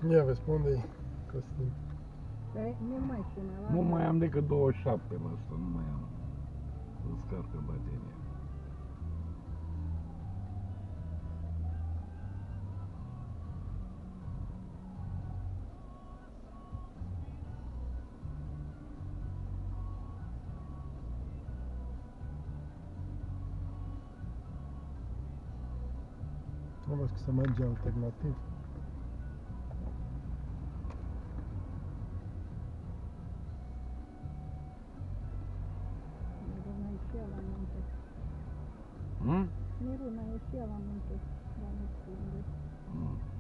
Ia vezi, pe unde-i Costin? Nu mai sună la... Nu mai am decât 27 la asta, nu mai am. Să scarcă bateria. Am văzut că se merge alternativ. Miruna ieșea la munte. Hmm? Miruna ieșea la munte. La nu știu unde.